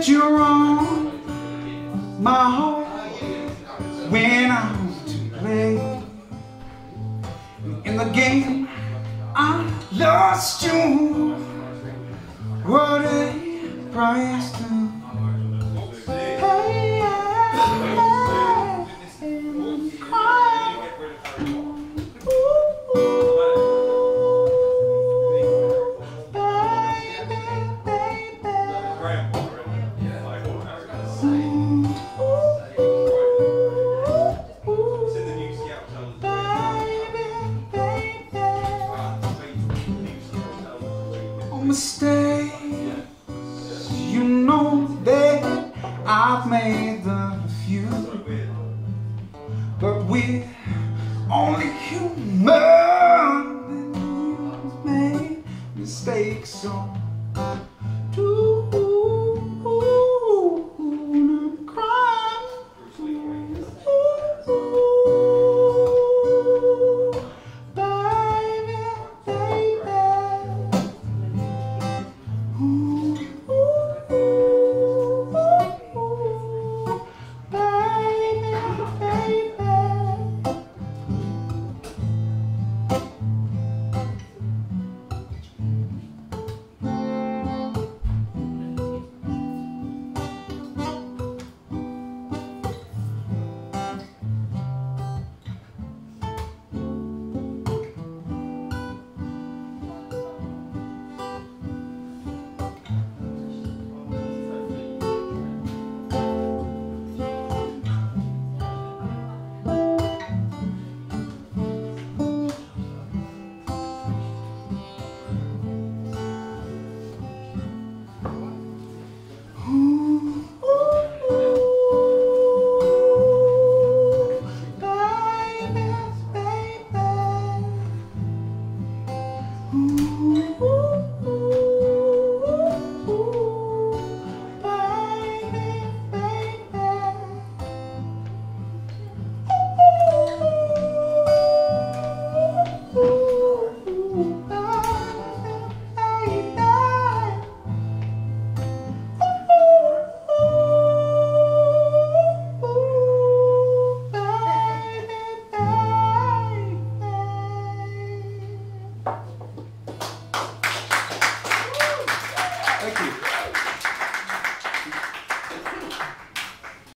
that you're on my heart when I want to play. In the game I lost you. What a price to pay. Mistakes, you know that I've made a few, but we're only human and you've made mistakes, so